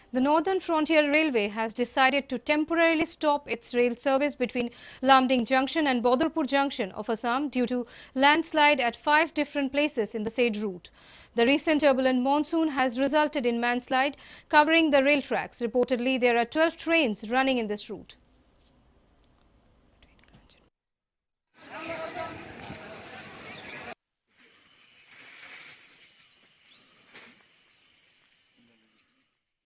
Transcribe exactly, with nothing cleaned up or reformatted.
The Northern Frontier Railway has decided to temporarily stop its rail service between Lamding Junction and Badurpur Junction of Assam due to landslide at five different places in the said route. The recent turbulent monsoon has resulted in landslide covering the rail tracks. Reportedly, there are twelve trains running in this route.